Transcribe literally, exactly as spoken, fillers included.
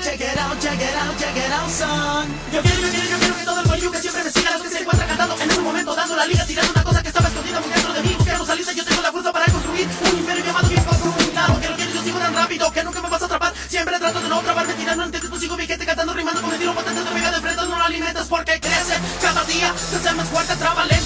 check it out, check it out, check it out, son. Yo quiero, yo quiero, yo quiero que todo el coño que siempre me siga, los que se encuentra cantando en ese momento, dando la liga, tirando una cosa que estaba escondida muy dentro de mí, buscando salida, yo tengo la fuerza para construir un imperio llamado hip hop, un claro, que lo quiero, yo sigo tan rápido, que nunca me vas a atrapar, siempre trato de no trabarme, tirando en tiempo, sigo mi gente cantando, rimando con el tiro potente, te pega de frente, no lo alimentas porque crece, cada día, te hace más fuerte, trabale.